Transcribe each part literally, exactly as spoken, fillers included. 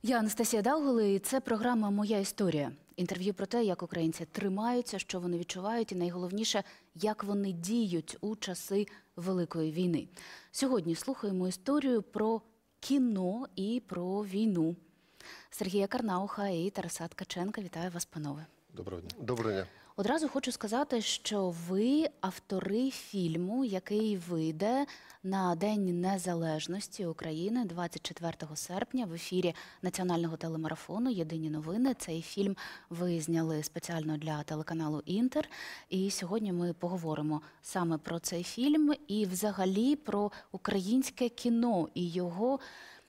Я Анастасія Даугала, і це програма «Моя історія». Інтерв'ю про те, як українці тримаються, що вони відчувають і, найголовніше, як вони діють у часи Великої війни. Сьогодні слухаємо історію про кіно і про війну. Сергія Карнауха і Тараса Ткаченка. Вітаю вас, панове. Доброго дня. Доброго дня. Одразу хочу сказати, що ви автори фільму, який вийде на День Незалежності України двадцять четвертого серпня в ефірі національного телемарафону «Єдині новини». Цей фільм ви зняли спеціально для телеканалу «Інтер». І сьогодні ми поговоримо саме про цей фільм і взагалі про українське кіно і його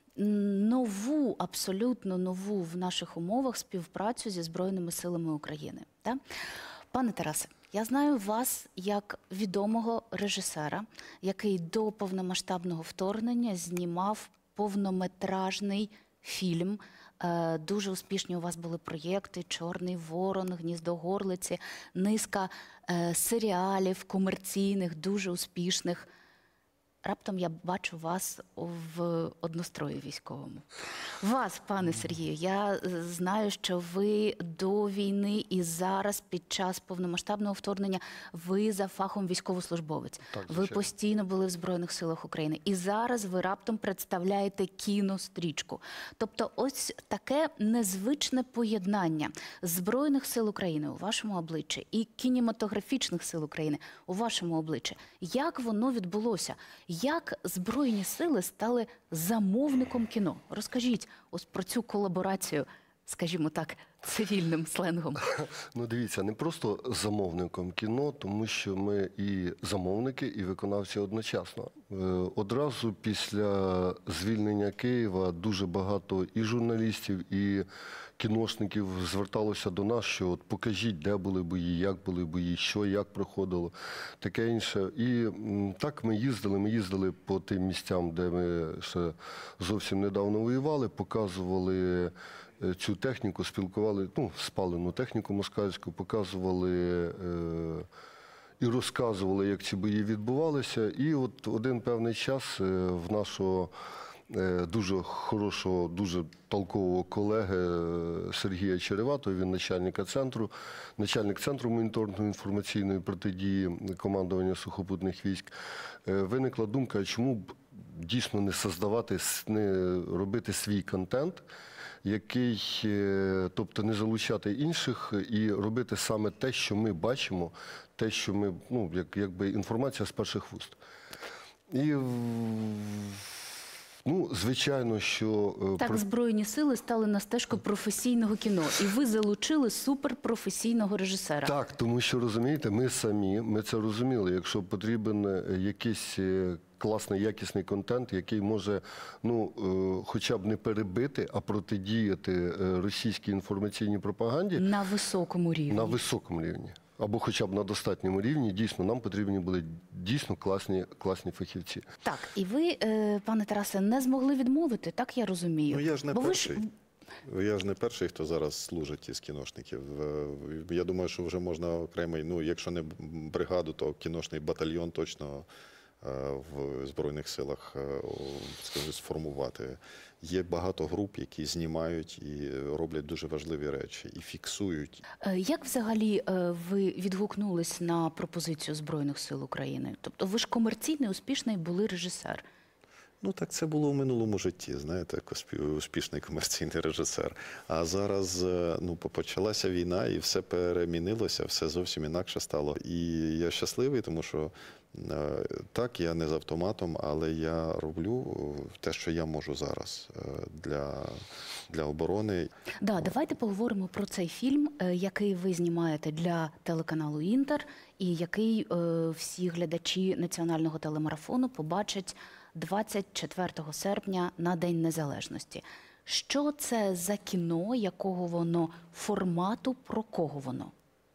нову, абсолютно нову в наших умовах співпрацю зі Збройними силами України. Так? Пане Тарасе, я знаю вас як відомого режисера, який до повномасштабного вторгнення знімав повнометражний фільм. Дуже успішні у вас були проєкти «Чорний ворон», «Гніздо горлиці», низка серіалів комерційних, дуже успішних. Раптом я бачу вас в однострої військовому. Вас, пане Сергію, я знаю, що ви до війни і зараз, під час повномасштабного вторгнення, ви за фахом військовослужбовець. Так, ви постійно були в Збройних силах України. І зараз ви раптом представляєте кінострічку. Тобто ось таке незвичне поєднання Збройних сил України у вашому обличчі і кінематографічних сил України у вашому обличчі. Як воно відбулося? Як Збройні сили стали замовником кіно? Розкажіть ось про цю колаборацію, скажімо так, цивільним сленгом. Ну, дивіться, не просто замовником кіно, тому що ми і замовники, і виконавці одночасно. Одразу після звільнення Києва дуже багато і журналістів, і кіношників зверталося до нас, що от покажіть, де були бої, як були бої, що, як проходило, таке інше. І так ми їздили, ми їздили по тим місцям, де ми ще зовсім недавно воювали, показували цю техніку, спілкували, ну, спалену техніку москальську, показували е, і розказували, як ці бої відбувалися. І от один певний час в нашого е, дуже хорошого, дуже толкового колеги Сергія Череватого, він начальника центру, начальник центру моніторингово-інформаційної протидії командування сухопутних військ, е, виникла думка, чому б дійсно не создавати, не робити свій контент, який, тобто не залучати інших і робити саме те, що ми бачимо, те, що ми, ну, як, якби інформація з перших вуст. І, ну, звичайно, що... Так, Збройні сили стали на стежку професійного кіно, і ви залучили суперпрофесійного режисера. Так, тому що, розумієте, ми самі, ми це розуміли, якщо потрібен якийсь класний, якісний контент, який може, ну, хоча б не перебити, а протидіяти російській інформаційній пропаганді. На високому рівні. На високому рівні. Або хоча б на достатньому рівні, дійсно, нам потрібні були дійсно класні, класні фахівці. Так, і ви, пане Тарасе, не змогли відмовити, так я розумію? Ну, я ж не Бо перший. Ви ж... Я ж не перший, хто зараз служить із кіношників. Я думаю, що вже можна окремий, ну, якщо не бригаду, то кіношний батальйон точно в Збройних силах, скажу, сформувати. Є багато груп, які знімають і роблять дуже важливі речі, і фіксують. Як взагалі ви відгукнулись на пропозицію Збройних сил України? Тобто ви ж комерційний, успішний були режисер. Ну, так це було в минулому житті, знаєте, як успішний комерційний режисер. А зараз, ну, почалася війна, і все перемінилося, все зовсім інакше стало. І я щасливий, тому що, так, я не з автоматом, але я роблю те, що я можу зараз для, для оборони. Да, давайте поговоримо про цей фільм, який ви знімаєте для телеканалу «Інтер», і який всі глядачі національного телемарафону побачать двадцять четвертого серпня на День Незалежності. Що це за кіно, якого воно формату, про кого воно?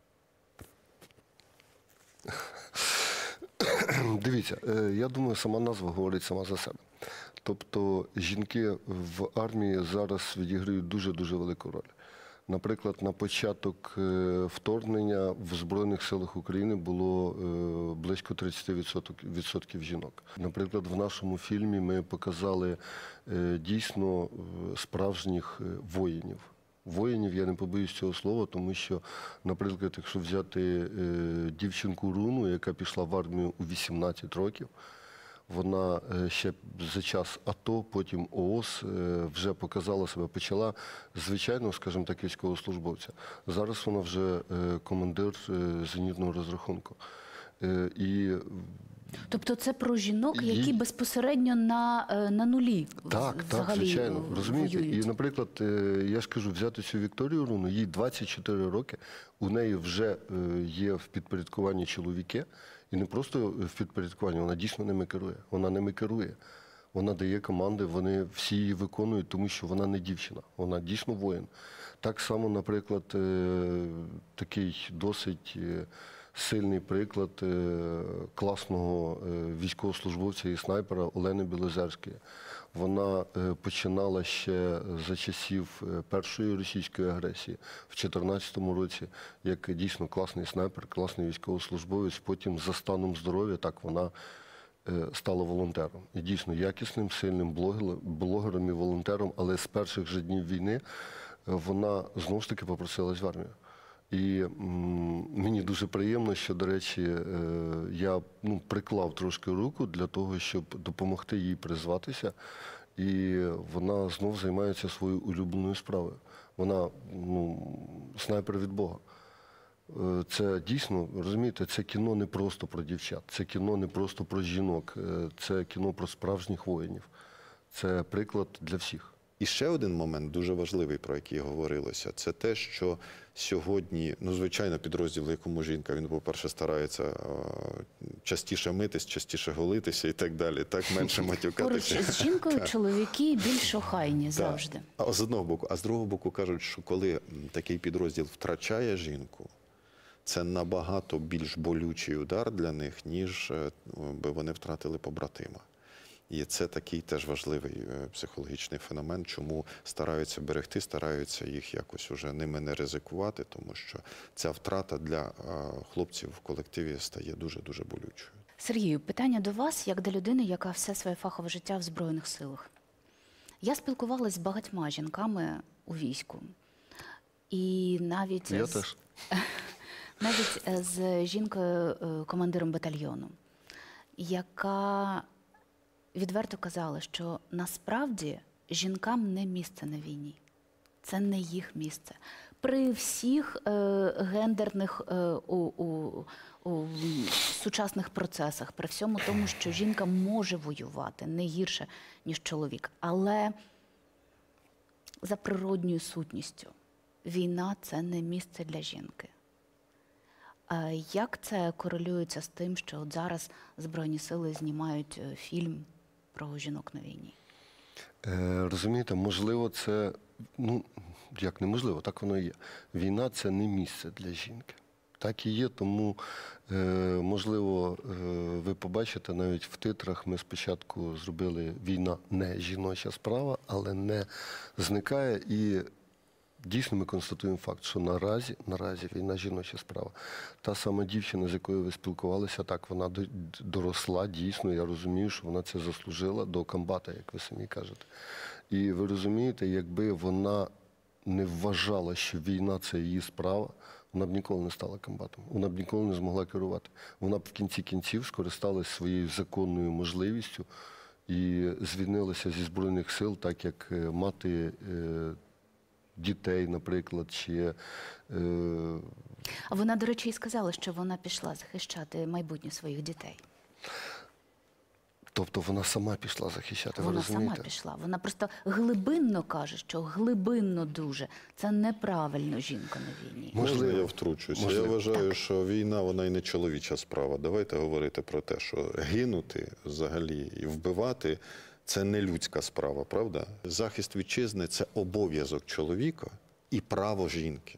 Дивіться, я думаю, сама назва говорить сама за себе. Тобто жінки в армії зараз відіграють дуже-дуже велику роль. Наприклад, на початок е, вторгнення в Збройних силах України було е, близько тридцять відсотків жінок. Наприклад, в нашому фільмі ми показали е, дійсно е, справжніх е, воїнів. Воїнів, я не побоюсь цього слова, тому що, наприклад, якщо взяти е, дівчинку Руну, яка пішла в армію у вісімнадцять років, вона е, ще за час АТО, потім ООС е, вже показала себе, почала звичайно, скажімо так, військовослужбовця. Зараз вона вже е, командир е, зенітного розрахунку. Е, І Тобто це про жінок, Їй- які безпосередньо на, е, на нулі в- Так, так, взагалі звичайно. е, Розумієте? воюють. І, наприклад, е, я ж кажу, взяти цю Вікторію Руну, їй двадцять чотири роки, у неї вже е, є в підпорядкуванні чоловіки, і не просто в підпорядкуванні, вона дійсно ними керує. Вона ними керує. Вона дає команди, вони всі її виконують, тому що вона не дівчина, вона дійсно воїн. Так само, наприклад, е, такий досить е, сильний приклад е, класного е, військовослужбовця і снайпера Олени Білозерської. Вона е, починала ще за часів е, першої російської агресії в дві тисячі чотирнадцятому році, як дійсно класний снайпер, класний військовослужбовець. Потім за станом здоров'я так вона е, стала волонтером. І дійсно якісним, сильним блогером, блогером і волонтером, але з перших же днів війни е, вона знову ж таки попросилась в армію. І м, мені дуже приємно, що, до речі, е, я ну, приклав трошки руку для того, щоб допомогти їй призватися. І вона знов займається своєю улюбленою справою. Вона ну, снайпер від Бога. Е, Це дійсно, розумієте, це кіно не просто про дівчат, це кіно не просто про жінок, е, це кіно про справжніх воїнів. Це приклад для всіх. І ще один момент дуже важливий, про який говорилося, це те, що сьогодні, ну, звичайно, підрозділ, в якому жінка, він, по-перше, старається е, частіше митись, частіше голитися і так далі, так, менше Поруч матюкатися. з жінкою чоловіки більш охайні Так. завжди. А з одного боку, а з другого боку кажуть, що коли м, такий підрозділ втрачає жінку, це набагато більш болючий удар для них, ніж е, би вони втратили побратима. І це такий теж важливий е, психологічний феномен, чому стараються берегти, стараються їх якось уже ними не ризикувати, тому що ця втрата для е, хлопців в колективі стає дуже-дуже болючою. Сергію, питання до вас, як до людини, яка все своє фахове життя в Збройних силах. Я спілкувалась з багатьма жінками у війську. І навіть, Я з, теж. навіть е, з жінкою, е, командиром батальйону, яка відверто казала, що насправді жінкам не місце на війні. Це не їх місце. При всіх е, гендерних е, у, у, у сучасних процесах, при всьому тому, що жінка може воювати не гірше, ніж чоловік. Але за природньою сутністю війна – це не місце для жінки. Е, як це корелюється з тим, що от зараз Збройні сили знімають е, фільм про жінок на війні? Е, розумієте, можливо, це, ну, як неможливо, так воно і є. Війна – це не місце для жінки. Так і є, тому, е, можливо, е, ви побачите, навіть в титрах ми спочатку зробили «Війна не жіноча справа», але не зникає. І дійсно ми констатуємо факт, що наразі, наразі війна жіноча справа. Та сама дівчина, з якою ви спілкувалися, так, вона до- доросла, дійсно, я розумію, що вона це заслужила до комбата, як ви самі кажете. І ви розумієте, якби вона не вважала, що війна – це її справа, вона б ніколи не стала комбатом, вона б ніколи не змогла керувати. Вона б в кінці кінців скористалась своєю законною можливістю і звільнилася зі Збройних сил, так як е, мати е, дітей, наприклад, чи е, А вона, до речі, і сказала, що вона пішла захищати майбутнє своїх дітей. тобто вона сама пішла захищати, ви Вона розумієте? сама пішла. Вона просто глибинно каже, що глибинно дуже. Це неправильно жінка на війні. Можна Можливо. я втручусь? Можливо. Я вважаю, що війна, вона і не чоловіча справа. Давайте говорити про те, що гинути взагалі і вбивати – це не людська справа, правда? Захист вітчизни – це обов'язок чоловіка і право жінки.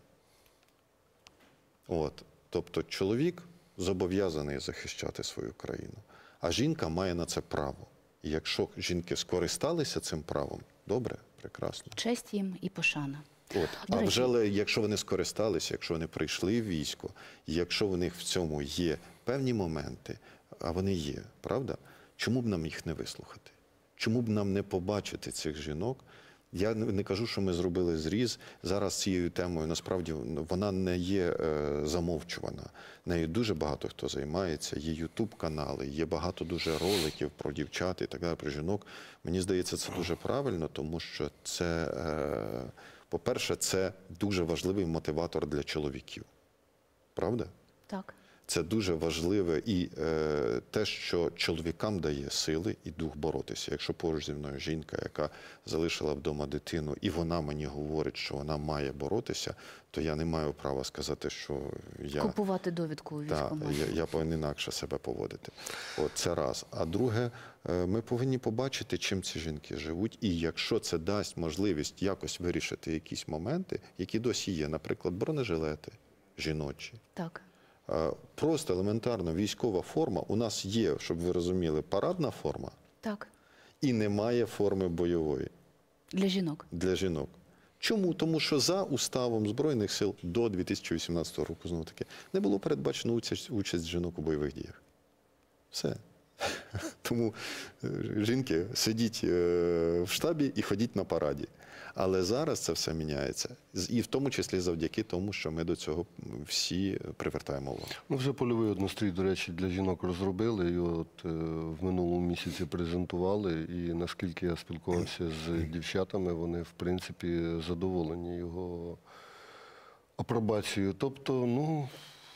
От. Тобто чоловік зобов'язаний захищати свою країну, а жінка має на це право. І якщо жінки скористалися цим правом, добре, прекрасно. Честь їм і пошана. От. До А речі- вже але якщо вони скористалися, якщо вони прийшли в військо, якщо в них в цьому є певні моменти, а вони є, правда? Чому б нам їх не вислухати? Чому б нам не побачити цих жінок? Я не не кажу, що ми зробили зріз. Зараз цією темою, насправді, вона не є е, замовчувана. Нею дуже багато хто займається, є ютуб-канали, є багато дуже роликів про дівчат і так далі, про жінок. Мені здається, це дуже правильно, тому що це, е, по-перше, це дуже важливий мотиватор для чоловіків. Правда? Так. Це дуже важливе і е, те, що чоловікам дає сили і дух боротися. Якщо поруч зі мною жінка, яка залишила вдома дитину, і вона мені говорить, що вона має боротися, то я не маю права сказати, що я, Купувати довідку у та, військкоматі. я, я повинен інакше себе поводити. От це раз. А друге, е, ми повинні побачити, чим ці жінки живуть. І якщо це дасть можливість якось вирішити якісь моменти, які досі є, наприклад, бронежилети жіночі, Так. просто елементарно військова форма. У нас є, щоб ви розуміли, парадна форма Так. і немає форми бойової Для жінок. для жінок. Чому? Тому що за уставом Збройних сил до дві тисячі вісімнадцятого року, знову таки, не було передбачено участь, участь жінок у бойових діях. Все. Тому е, жінки, сидіть е, в штабі і ходіть на параді. Але зараз це все міняється. З- І в тому числі завдяки тому, що ми до цього всі привертаємо увагу. Ну, вже польовий однострій, до речі, для жінок розробили, і от е, в минулому місяці презентували, і наскільки я спілкувався з дівчатами, вони, в принципі, задоволені його апробацією. Тобто, ну,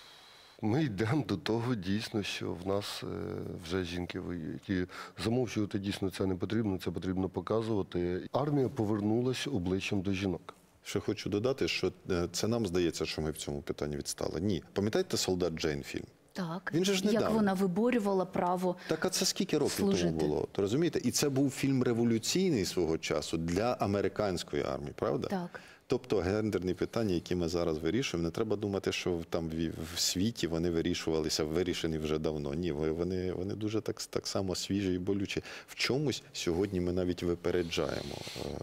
ми йдемо до того дійсно, що в нас е, вже жінки воюють. І замовчувати дійсно це не потрібно, це потрібно показувати. Армія повернулася обличчям до жінок. Ще хочу додати, що е, це нам здається, що ми в цьому питанні відстали. Ні. Пам'ятаєте «Солдат Джейн» фільм? Так. Він же ж Як недавно. вона виборювала право. Так, а це скільки років Служити. тому було? То розумієте? І це був фільм революційний свого часу для американської армії, правда? Так. Тобто гендерні питання, які ми зараз вирішуємо, не треба думати, що там в, в світі вони вирішувалися, вирішені вже давно. Ні, вони, вони дуже так, так само свіжі і болючі. В чомусь сьогодні ми навіть випереджаємо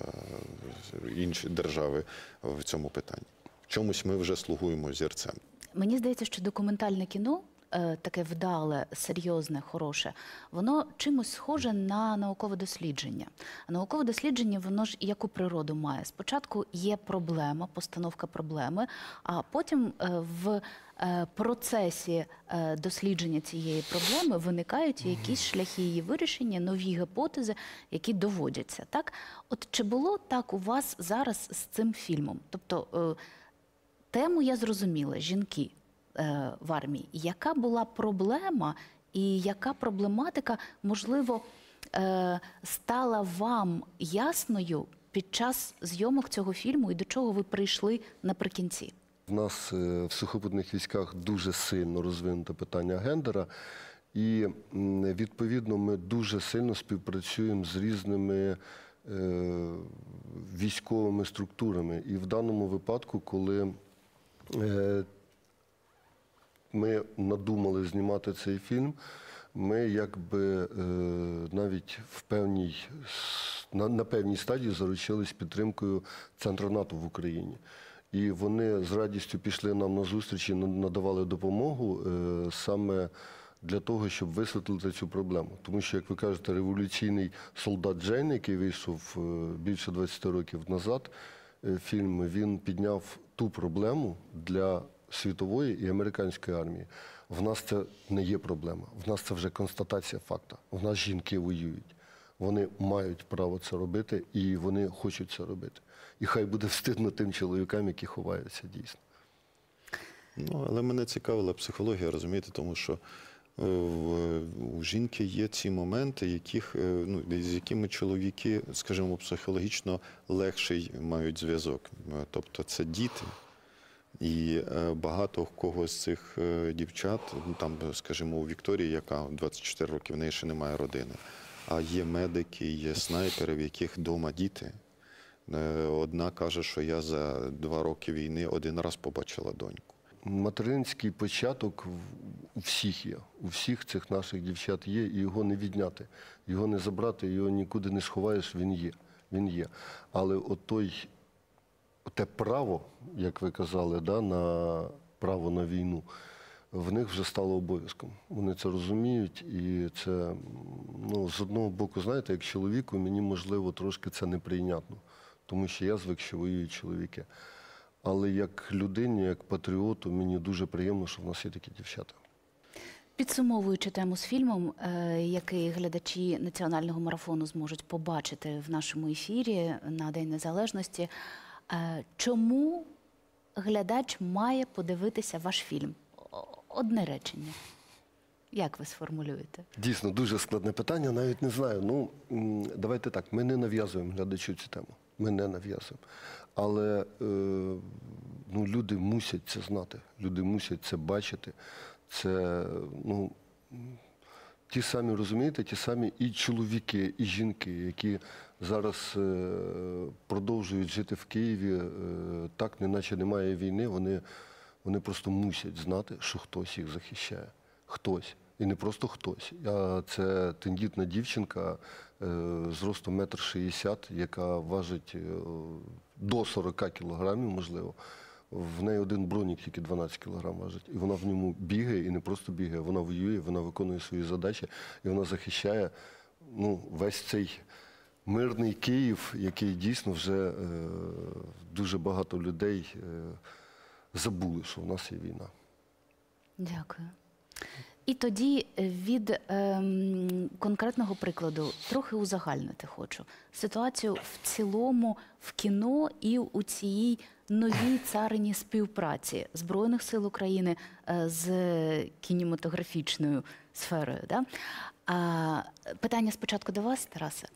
е, інші держави в цьому питанні. В чомусь ми вже слугуємо зірцем. Мені здається, що документальне кіно, е, таке вдале, серйозне, хороше, воно чимось схоже на наукове дослідження. А наукове дослідження, воно ж яку природу має? Спочатку є проблема, постановка проблеми, а потім е, в е, процесі е, дослідження цієї проблеми виникають якісь шляхи її вирішення, нові гіпотези, які доводяться. Так? От чи було так у вас зараз з цим фільмом? Тобто, е, тему я зрозуміла, жінки е, в армії. Яка була проблема і яка проблематика, можливо, е, стала вам ясною під час зйомок цього фільму і до чого ви прийшли наприкінці? В нас е, в сухопутних військах дуже сильно розвинуте питання гендера, і м, відповідно ми дуже сильно співпрацюємо з різними е, військовими структурами. І в даному випадку, коли е, ми надумали знімати цей фільм, ми якби е, навіть в певній, с- на, на певній стадії заручились підтримкою Центру НАТО в Україні. І вони з радістю пішли нам на зустріч і на- надавали допомогу е, саме для того, щоб висвітлити цю проблему. Тому що, як ви кажете, революційний «Солдат Джейн», який вийшов е, більше двадцять років назад, е, фільм, він підняв ту проблему для світової і американської армії. В нас це не є проблема, в нас це вже констатація факту. В нас жінки воюють. Вони мають право це робити і вони хочуть це робити. І хай буде встидно тим чоловікам, які ховаються дійсно. Ну, але мене цікавила психологія, розумієте, тому що е, в- у жінки є ці моменти, яких, е, ну, з якими чоловіки, скажімо, психологічно легший мають зв'язок. Е, Тобто це діти. І е, багато в кого з цих е, дівчат, ну, там, скажімо, у Вікторії, яка двадцять чотири роки, в неї ще немає родини. А є медики, є снайпери, в яких вдома діти. Е, Одна каже, що я за два роки війни один раз побачила доньку. Материнський початок в- у всіх є. У всіх цих наших дівчат є, і його не відняти, його не забрати, його нікуди не сховаєш, він є. Він є. Але от той те право, як ви казали, да, на право на війну, в них вже стало обов'язком. Вони це розуміють, і це, ну, з одного боку, знаєте, як чоловіку, мені, можливо, трошки це неприйнятно, тому що я звик, що воюють чоловіки. Але як людині, як патріоту, мені дуже приємно, що в нас є такі дівчата. Підсумовуючи тему з фільмом, е, який глядачі національного марафону зможуть побачити в нашому ефірі на День Незалежності, е, чому глядач має подивитися ваш фільм? О- Одне речення. Як ви сформулюєте? Дійсно, дуже складне питання, навіть не знаю. Ну, м, давайте так, ми не нав'язуємо глядачу цю тему. Ми не нав'язуємо. Але е, ну, люди мусять це знати, люди мусять це бачити. Це, ну, ті самі, розумієте, ті самі і чоловіки, і жінки, які зараз е, продовжують жити в Києві, е, так, неначе немає війни, вони, вони просто мусять знати, що хтось їх захищає. Хтось. І не просто хтось, а це тендітна дівчинка е, зростом метр шістдесят, яка важить е, до сорока кілограмів, можливо. В неї один бронік тільки дванадцять кілограм важить. І вона в ньому бігає, і не просто бігає, вона воює, вона виконує свої задачі, і вона захищає, ну, весь цей мирний Київ, який дійсно вже е, дуже багато людей е, забули, що в нас є війна. Дякую. І тоді від ем, конкретного прикладу трохи узагальнити хочу. Ситуацію в цілому в кіно і у цій новій царині співпраці Збройних сил України е, з кінематографічною сферою. Да? А, питання спочатку до вас, Тарасе.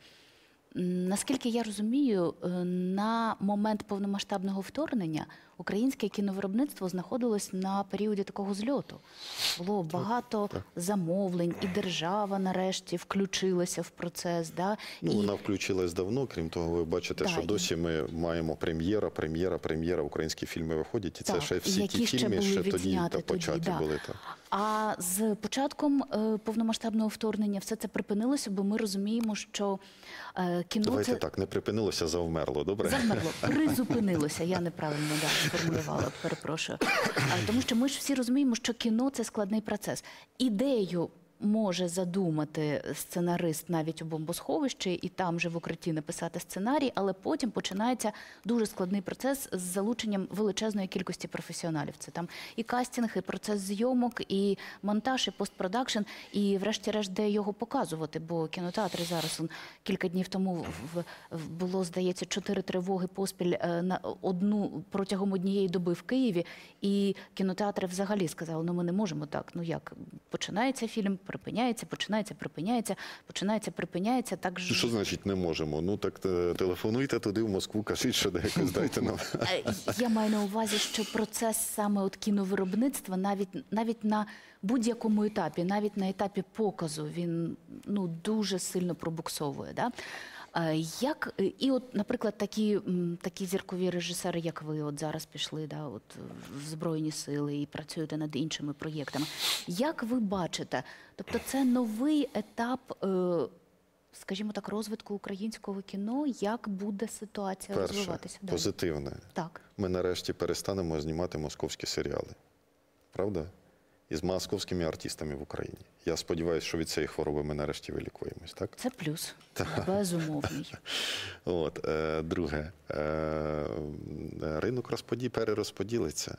М, Наскільки я розумію, е, на момент повномасштабного вторгнення українське кіновиробництво знаходилось на періоді такого зльоту. Було багато замовлень, і держава нарешті включилася в процес. Да? Ну, І- вона включилась давно, крім того, ви бачите, Да, що і- досі ми маємо прем'єра, прем'єра, прем'єра, українські фільми виходять, і це Так, ще всі які ті ще фільми, були що тоді відзняті та тоді, початі да. були. Так. А з початком е, повномасштабного вторгнення все це припинилося, бо ми розуміємо, що е, кіно Давайте це так, не припинилося, завмерло, добре? завмерло, призупинилося. Я неправильно да, сформулювала, перепрошую. А, тому що ми ж всі розуміємо, що кіно – це складний процес. Ідею може задумати сценарист навіть у бомбосховищі і там же в укритті написати сценарій, але потім починається дуже складний процес з залученням величезної кількості професіоналів. Це там і кастинг, і процес зйомок, і монтаж, і постпродакшн, і врешті-решт, де його показувати, бо кінотеатри зараз, он, кілька днів тому в, в, було, здається, чотири тривоги поспіль е, на одну протягом однієї доби в Києві, і кінотеатри взагалі сказали, ну ми не можемо так, ну як, починається фільм, припиняється, починається, припиняється, починається, припиняється, так ж... Що значить не можемо? Ну так е, телефонуйте туди в Москву, кажіть, що якось дайте нам. Е, Я маю на увазі, що процес саме от кіновиробництва навіть, навіть на будь-якому етапі, навіть на етапі показу, він ну, дуже сильно пробуксовує. Да? Е, Як, і от, наприклад, такі, м, такі зіркові режисери, як ви, от зараз пішли да, от, в Збройні сили і працюєте над іншими проєктами. Як ви бачите, тобто це новий етап, е, скажімо так, розвитку українського кіно, як буде ситуація Перше, розвиватися далі? позитивне. Так. Ми нарешті перестанемо знімати московські серіали. Правда? Із московськими артистами в Україні. Я сподіваюся, що від цієї хвороби ми нарешті вилікуємось, так? Це плюс, безумовний. От, е, друге, е, ринок розподі, перерозподілиться.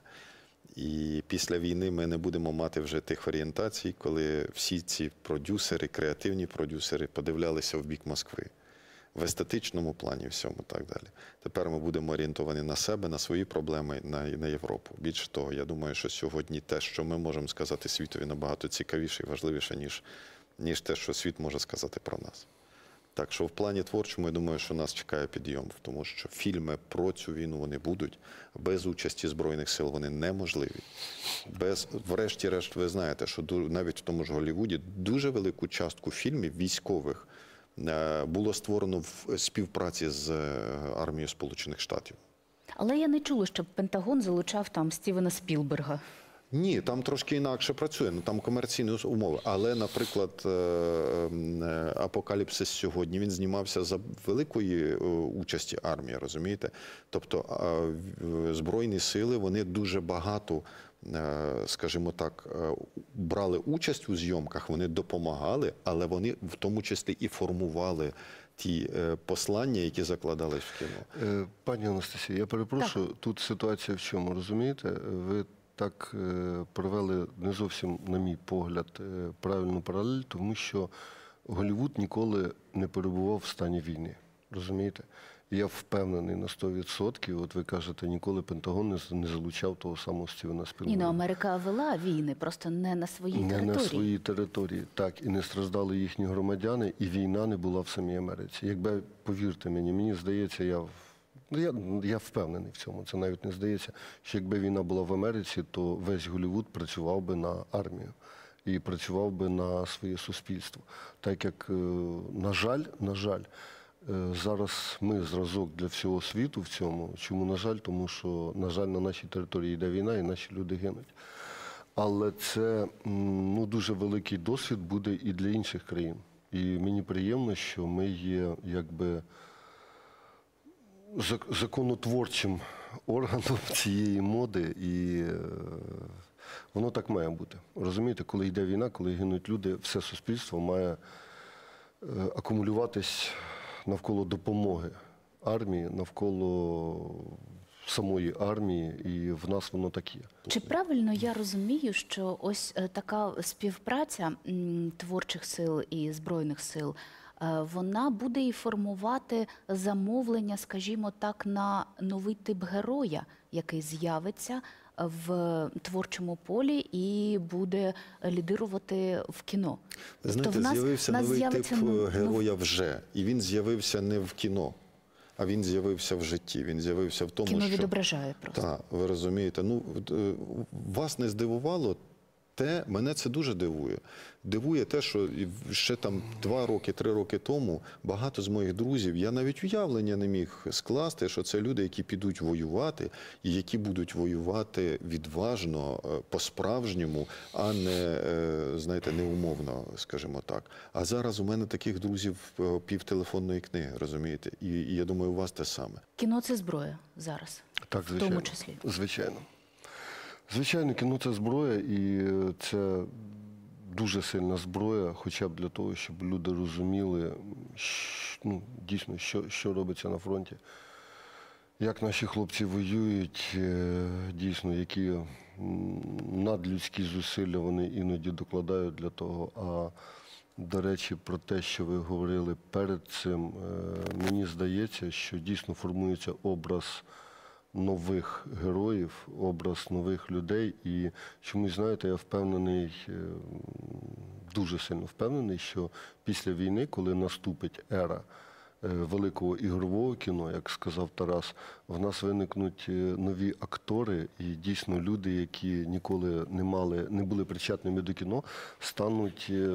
І після війни ми не будемо мати вже тих орієнтацій, коли всі ці продюсери, креативні продюсери подивлялися в бік Москви. В естетичному плані, всьому так далі. Тепер ми будемо орієнтовані на себе, на свої проблеми, на, на Європу. Більше того, я думаю, що сьогодні те, що ми можемо сказати світові, набагато цікавіше і важливіше, ніж, ніж те, що світ може сказати про нас. Так що в плані творчому, я думаю, що нас чекає підйом, тому що фільми про цю війну вони будуть, без участі Збройних сил вони неможливі. Без, врешті-решт, ви знаєте, що навіть в тому ж Голлівуді дуже велику частку фільмів військових було створено в співпраці з армією Сполучених Штатів. Але я не чула, щоб Пентагон залучав там Стівена Спілберга. Ні, там трошки інакше працює, ну там комерційні умови. Але, наприклад, е, е, «Апокаліпсис» сьогодні, він знімався за великої е, участі армії, розумієте? Тобто е, Збройні сили, вони дуже багато, е, скажімо так, е, брали участь у зйомках, вони допомагали, але вони в тому числі і формували ті е, послання, які закладались в кіно. Е, Пані Анастасія, я перепрошую, тут ситуація в чому, розумієте? Ви так е, провели не зовсім, на мій погляд, е, правильну паралель, тому що Голлівуд ніколи не перебував в стані війни, розумієте? І я впевнений на сто відсотків, от ви кажете, ніколи Пентагон не, з- не залучав того самого Стівена Ні, Спілберга. ну Америка вела війни, просто не на своїй Не території. на своїй території, так, і не страждали їхні громадяни, і війна не була в самій Америці. Якби, повірте мені, мені здається, я, в- ну, я, я впевнений в цьому, це навіть не здається, що якби війна була в Америці, то весь Голлівуд працював би на армію і працював би на своє суспільство. Так як, е, на жаль, на жаль, е, зараз ми зразок для всього світу в цьому. Чому на жаль? Тому що, на жаль, на нашій території йде війна і наші люди гинуть. Але це м, ну, дуже великий досвід буде і для інших країн. І мені приємно, що ми є якби зак- законотворчим органом цієї моди, і е, воно так має бути. Розумієте, коли йде війна, коли гинуть люди, все суспільство має е, акумулюватись навколо допомоги армії, навколо самої армії, і в нас воно так є. Чи правильно я розумію, що ось е, така співпраця м, творчих сил і збройних сил, е, вона буде і формувати замовлення, скажімо так, на новий тип героя, який з'явиться в творчому полі і буде лідирувати в кіно? Ви Тобто знаєте, в нас- з'явився в нас новий тип з'явиться, ну, е, героя вже. І він з'явився не в кіно, а він з'явився в житті. Він з'явився в тому, Кіно що... відображає просто. Так, ви розумієте. Ну, е, вас не здивувало те, мене це дуже дивує. Дивує те, що і ще там два роки, три роки тому багато з моїх друзів, я навіть уявлення не міг скласти, що це люди, які підуть воювати, і які будуть воювати відважно, е, по-справжньому, а не, е, знаєте, неумовно, скажімо так. А зараз у мене таких друзів е, пів телефонної книги, розумієте? І, і я думаю, у вас те саме. Кіно – це зброя зараз, Так, в звичайно. тому числі. Звичайно. Звичайно, кіно – це зброя, і це дуже сильна зброя, хоча б для того, щоб люди розуміли, щ- ну, дійсно, що, що робиться на фронті. Як наші хлопці воюють, е, дійсно, які м, надлюдські зусилля вони іноді докладають для того. А, до речі, про те, що ви говорили перед цим, е, мені здається, що дійсно формується образ нових героїв, образ нових людей. І чомусь, знаєте, я впевнений, е, дуже сильно впевнений, що після війни, коли наступить ера е, великого ігрового кіно, як сказав Тарас, в нас виникнуть е, нові актори, і дійсно люди, які ніколи не мали, не були причетними до кіно, стануть е,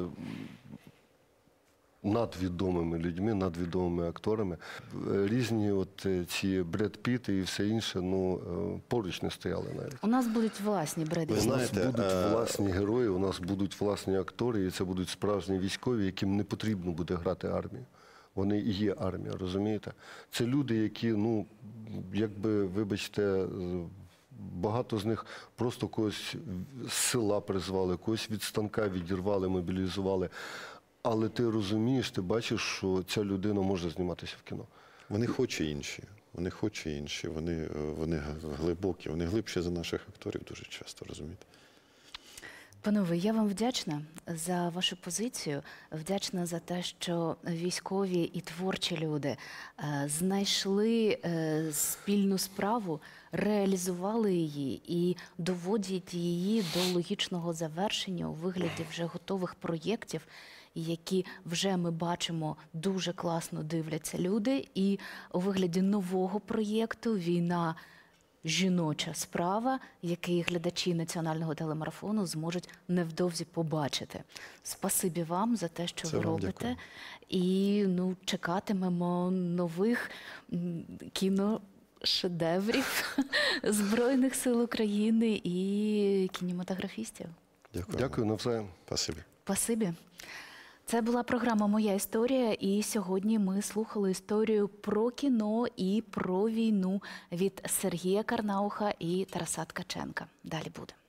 надвідомими людьми, надвідомими акторами. Е, Різні от е, ці Бред Піти і все інше, ну, е, поруч не стояли навіть. У нас будуть власні Бреди Ви У Піти. нас знаєте, будуть е, власні герої, у нас будуть власні актори, і це будуть справжні військові, яким не потрібно буде грати армію. Вони і є армія, розумієте? Це люди, які, ну, якби, вибачте, з- багато з них просто когось з села призвали, когось від станка відірвали, мобілізували. Але ти розумієш, ти бачиш, що ця людина може зніматися в кіно. Вони хоч і інші. Вони хоч і інші. Вони, е, вони глибокі, вони глибші за наших акторів дуже часто, розумієте? Панове, я вам вдячна за вашу позицію, вдячна за те, що військові і творчі люди е, знайшли е, спільну справу, реалізували її і доводять її до логічного завершення у вигляді вже готових проєктів, які вже ми бачимо дуже класно дивляться люди, і у вигляді нового проєкту «Війна. Жіноча справа», який глядачі національного телемарафону зможуть невдовзі побачити. Спасибі вам за те, що Це ви вам робите. дякую. І ну, чекатимемо нових м, кіно шедеврів Збройних сил України і кінематографістів. Дякую. Дякую, навзаєм. Спасибі. Спасибі. Це була програма «Моя історія», і сьогодні ми слухали історію про кіно і про війну від Сергія Карнауха і Тараса Ткаченка. Далі буде.